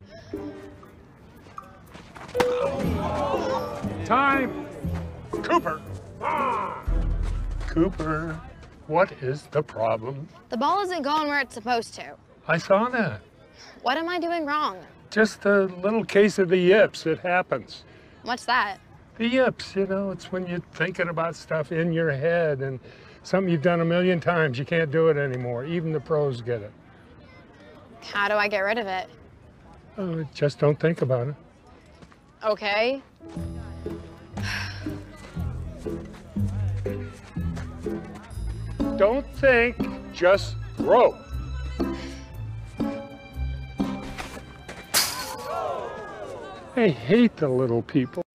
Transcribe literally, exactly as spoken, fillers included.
Time! Cooper! Ah. Cooper, what is the problem? The ball isn't going where it's supposed to. I saw that. What am I doing wrong? Just a little case of the yips. It happens. What's that? The yips, you know, it's when you're thinking about stuff in your head and something you've done a million times. You can't do it anymore. Even the pros get it. How do I get rid of it? Uh, just don't think about it. Okay. Don't think, just throw. I hate the little people.